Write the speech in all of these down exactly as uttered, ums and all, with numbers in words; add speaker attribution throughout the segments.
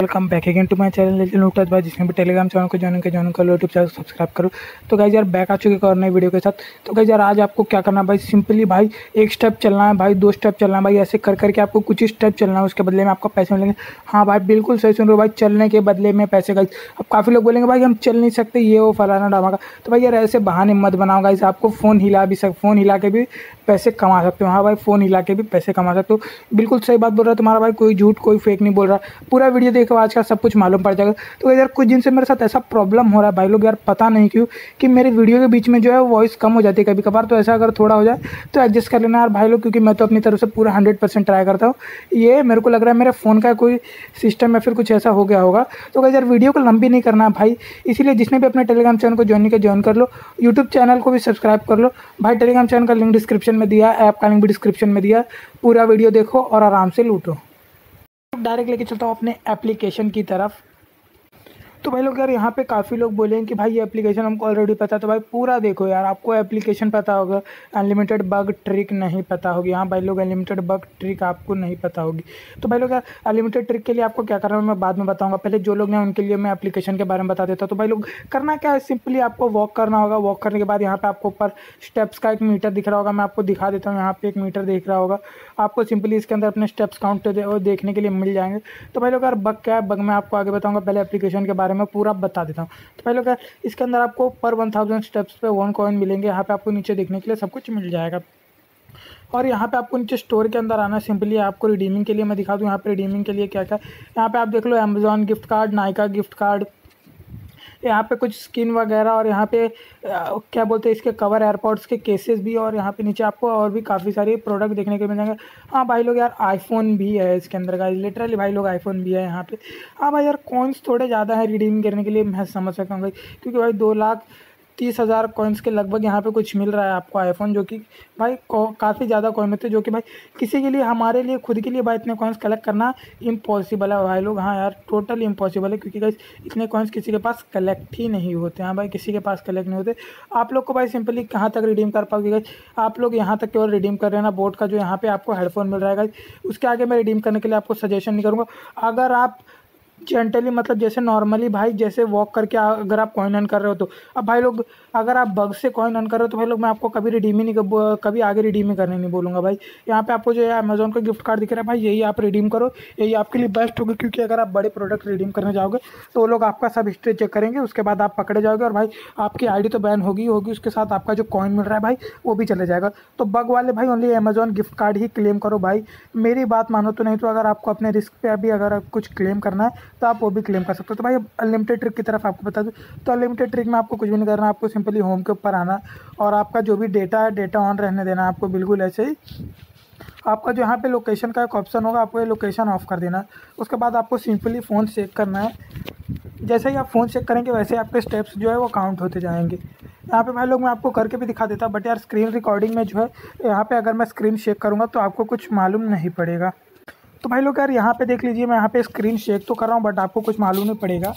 Speaker 1: Welcome back again to my channel little notes भाई, जिसमें भी टेलीग्राम चैनल को ज्वाइन कर ज्वाइन कर लो, यूट्यूब चैनल सब्सक्राइब करो। तो गाइस यार बैक आ चुके एक और नई वीडियो के साथ। तो गाइस यार आज आपको क्या करना है भाई, सिंपली भाई एक स्टेप चलना है भाई, दो स्टेप चलना है भाई, ऐसे कर करके आपको कुछ ही स्टेप चलना है, उसके बदले में आपको पैसे मिलेंगे। हाँ भाई बिल्कुल सही सुन रहे हो भाई, चलने के बदले में पैसे। गाइस अब काफ़ी लोग बोलेंगे भाई हम चल नहीं सकते, ये वो फलाना ढामा का। तो भाई यार ऐसे बहाने मत बनाओ गाइस, आपको फ़ोन हिला भी सक फ़ोन हिला के भी पैसे कमा सकते हो। हाँ भाई फ़ोन हिला के भी पैसे कमा सकते हो, बिल्कुल सही बात बोल रहा है तुम्हारा भाई, कोई झूठ कोई फेक नहीं बोल रहा। पूरा वीडियो देखो आज का सब कुछ मालूम पड़ जाएगा। तो यार कुछ दिन से मेरे साथ ऐसा प्रॉब्लम हो रहा है भाई लोग, यार पता नहीं क्यों कि मेरे वीडियो के बीच में जो है वॉइस कम हो जाती है कभी कभार। तो ऐसा अगर थोड़ा हो जाए तो एडजस्ट कर लेना यार भाई लोग, क्योंकि मैं तो अपनी तरफ से पूरा हंड्रेड परसेंट ट्राई करता हूँ। ये मेरे को लग रहा है मेरे फ़ोन का कोई सिस्टम या फिर कुछ ऐसा हो गया होगा। तो यार वीडियो को लंबी नहीं करना है भाई, इसीलिए जिसने भी अपने टेलीग्राम चैनल को ज्वाइन किया ज्वाइन कर लो, यूट्यूब चैनल को भी सब्सक्राइब कर लो भाई। टेलीग्राम चैनल का लिंक डिस्क्रिप्शन में दिया, ऐप का लिंक भी डिस्क्रिप्शन में दिया। पूरा वीडियो देखो और आराम से लूटो। डायरेक्ट लेके चलता हूँ अपने एप्लीकेशन की तरफ। तो भाई लोग यार यहाँ पे काफ़ी लोग बोलेंगे कि भाई ये एप्लीकेशन हमको ऑलरेडी पता है। तो भाई पूरा देखो यार, आपको एप्लीकेशन पता होगा, अनलिमिटेड बग ट्रिक नहीं पता होगी। हाँ भाई लोग अनलिमिटेड बग ट्रिक आपको नहीं पता होगी। तो भाई लोग यार अनलिमिटेड ट्रिक के लिए आपको क्या करना है मैं बाद में बताऊँगा, पहले जो लोग हैं उनके लिए मैं एप्लीकेशन के बारे में बता देता हूँ। तो भाई लोग करना क्या है, सिंपली आपको वॉक करना होगा। वॉक करने के बाद यहाँ पर आपको ऊपर स्टेप्स का एक मीटर दिख रहा होगा, मैं आपको दिखा देता हूँ। यहाँ पर एक मीटर दिख रहा होगा आपको, सिंपली इसके अंदर अपने स्टेप्स काउंट देखने के लिए मिल जाएंगे। तो भाई लोग यार बग क्या है, बग मैं आपको आगे बताऊँगा, पहले एप्लीकेशन के बारे में पूरा बता देता हूँ। तो पहले क्या इसके अंदर आपको पर वन थाउजेंड स्टेप्स पे वन कॉइन मिलेंगे। यहाँ पे आपको नीचे देखने के लिए सब कुछ मिल जाएगा। और यहाँ पे आपको नीचे स्टोर के अंदर आना, सिंपली आपको रिडीमिंग के लिए मैं दिखा दूँ। यहाँ पे रिडीमिंग के लिए क्या क्या, यहाँ पे आप देख लो Amazon gift card, Nykaa gift card, यहाँ पे कुछ स्किन वगैरह, और यहाँ पे आ, क्या बोलते हैं इसके कवर, एयरपॉड्स के केसेस भी, और यहाँ पे नीचे आपको और भी काफ़ी सारे प्रोडक्ट देखने को मिल जाएंगे। हाँ भाई लोग यार आईफोन भी है इसके अंदर का, लिटरली भाई लोग आईफोन भी है यहाँ पे। हाँ भाई यार कॉइन्स थोड़े ज़्यादा है रिडीम करने के लिए, मैं समझ सकता हूँ भाई, क्योंकि भाई दो लाख तीस हज़ार कॉइन्स के लगभग यहाँ पे कुछ मिल रहा है आपको आईफोन, जो कि भाई काफ़ी ज़्यादा कॉइन होते हैं, जो कि भाई किसी के लिए, हमारे लिए खुद के लिए भाई इतने कॉइन्स कलेक्ट करना इम्पॉसिबल है भाई लोग। हाँ यार टोटल इम्पॉसिबल है, क्योंकि भाई इतने कॉइन्स किसी के पास कलेक्ट ही नहीं होते। हाँ भाई किसी के पास कलेक्ट नहीं होते। आप लोग को भाई सिंपली कहाँ तक रिडीम कर पाओगे गाइस, आप लोग यहाँ तक केवल रिडीम कर रहे हैं ना बोट का, जो यहाँ पे आपको हेडफोन मिल रहा है गाइस, उसके आगे मैं रिडीम करने के लिए आपको सजेशन नहीं करूँगा। अगर आप जेंटली मतलब जैसे नॉर्मली भाई जैसे वॉक करके अगर आप कॉइन अर्न कर रहे हो, तो अब भाई लोग अगर आप बग से कॉइन अर्न कर रहे हो तो भाई लोग मैं आपको कभी रिडीम ही नहीं, कभी आगे रिडीम ही करने नहीं बोलूँगा भाई। यहाँ पे आपको जो है अमेजोन का गिफ्ट कार्ड दिख रहा है भाई, यही आप रिडीम करो, यही आपके लिए बेस्ट होगा। क्योंकि अगर आप बड़े प्रोडक्ट रिडीम करने जाओगे तो वो लोग आपका सब हिस्ट्री चेक करेंगे, उसके बाद आप पकड़े जाओगे और भाई आपकी आई डी तो बैन होगी होगी उसके साथ आपका जो कॉइन मिल रहा है भाई वो भी चले जाएगा। तो बग वाले भाई ओनली अमेजोन गिफ्ट कार्ड ही क्लेम करो भाई, मेरी बात मानो। तो नहीं तो अगर आपको अपने रिस्क पे अभी अगर कुछ क्लेम करना है तो आप वो भी क्लेम कर सकते हो। तो भाई अनलिमिटेड ट्रिक की तरफ आपको बता दूं, तो अनलिमिटेड ट्रिक में आपको कुछ भी नहीं करना, आपको सिंपली होम के ऊपर आना और आपका जो भी डेटा है डेटा ऑन रहने देना आपको, बिल्कुल ऐसे ही। आपका जो यहाँ पे लोकेशन का एक ऑप्शन होगा, आपको ये लोकेशन ऑफ कर देना। उसके बाद आपको सिंपली फ़ोन चेक करना है। जैसे ही आप फ़ोन चेक करेंगे वैसे आपके स्टेप्स जो है वो काउंट होते जाएंगे। यहाँ पे भाई लोग मैं आपको करके भी दिखा देता, बट यार स्क्रीन रिकॉर्डिंग में जो है यहाँ पे अगर मैं स्क्रीन शेक करूँगा तो आपको कुछ मालूम नहीं पड़ेगा। तो भाई लोग यार यहाँ पे देख लीजिए, मैं यहाँ पे स्क्रीन शेक तो कर रहा हूँ बट आपको कुछ मालूम नहीं पड़ेगा।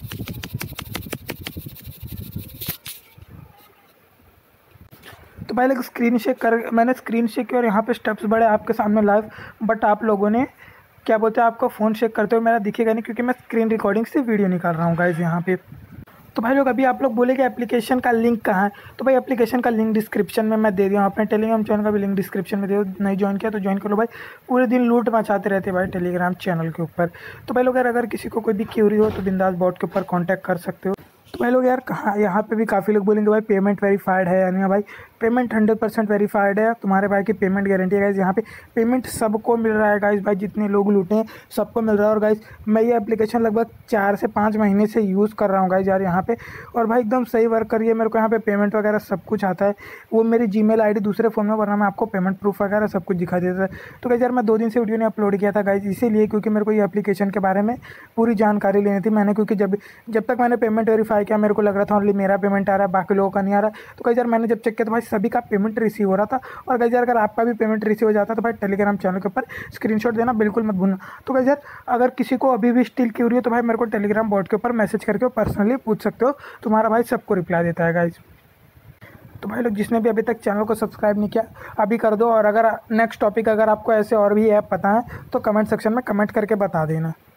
Speaker 1: तो भाई लोग स्क्रीन शेक कर मैंने स्क्रीन शेक किया और यहाँ पे स्टेप्स बढ़े आपके सामने लाइव, बट आप लोगों ने क्या बोलते हैं आपको फ़ोन शेक करते हुए मेरा दिखेगा नहीं, क्योंकि मैं स्क्रीन रिकॉर्डिंग से वीडियो निकाल रहा हूँ गाइज़ यहाँ पे। तो भाई लोग अभी आप लोग बोले कि एप्लीकेशन का लिंक कहाँ है, तो भाई एप्लीकेशन का लिंक डिस्क्रिप्शन में मैं दे दिया हूँ। अपने टेलीग्राम चैनल का भी लिंक डिस्क्रिप्शन में दे दो, नहीं ज्वाइन किया तो ज्वाइन कर लो भाई। पूरे दिन लूट मचाते रहते भाई टेलीग्राम चैनल के ऊपर। तो भाई लोग यार अगर किसी को कोई भी क्यूरी हो तो बिंदास बॉट के ऊपर कॉन्टैक्ट कर सकते हो। तो भाई लोग यार कहाँ, यहाँ पे भी काफ़ी लोग बोलेंगे भाई पेमेंट वेरीफाइड है, यानी भाई पेमेंट हंड्रेड परसेंट वेरीफाइड है, तुम्हारे भाई की पेमेंट गारंटी है गाइज। यहाँ पे पेमेंट सबको मिल रहा है गाइज, भाई जितने लोग लूटे हैं सबको मिल रहा है। और गाइज मैं ये एप्लीकेशन लगभग चार से पाँच महीने से यूज़ कर रहा हूँ गाइज यार यहाँ पे, और भाई एकदम सही वर्क कर रही है। मेरे को यहाँ पे पेमेंट वगैरह सब कुछ आता है, वो मेरी जी मेल आई डी दूसरे फ़ोन में, वरना मैं आपको पेमेंट प्रूफ वगैरह सब कुछ दिखा देता है। तो गाइज यार मैं दो दिन से वीडियो ने अपलोड किया था गाइज, इसीलिए क्योंकि मेरे को ये एप्लीकेशन के बारे में पूरी जानकारी लेनी थी मैंने, क्योंकि जब जब तक मैंने पेमेंट वेरीफाई किया मेरे को लग रहा था ओनली मेरा पेमेंट आ रहा है, बाकी लोगों का नहीं आ रहा। तो गाइस यार मैंने जब चेक किया तो भाई सभी का पेमेंट रिसीव हो रहा था। और गाइस यार अगर आपका भी पेमेंट रिसीव हो जाता तो भाई टेलीग्राम चैनल के ऊपर स्क्रीनशॉट देना बिल्कुल मत भूलना। तो गाइस यार अगर किसी को अभी भी स्टिल क्यूरी हो तो भाई मेरे को टेलीग्राम बॉट के ऊपर मैसेज करके पर्सनली पूछ सकते हो, तुम्हारा भाई सबको रिप्लाई देता है गाइस। तो भाई लोग जिसने भी अभी तक चैनल को सब्सक्राइब नहीं किया अभी कर दो, और अगर नेक्स्ट टॉपिक अगर आपको ऐसे और भी ऐप पता है तो कमेंट सेक्शन में कमेंट करके बता देना।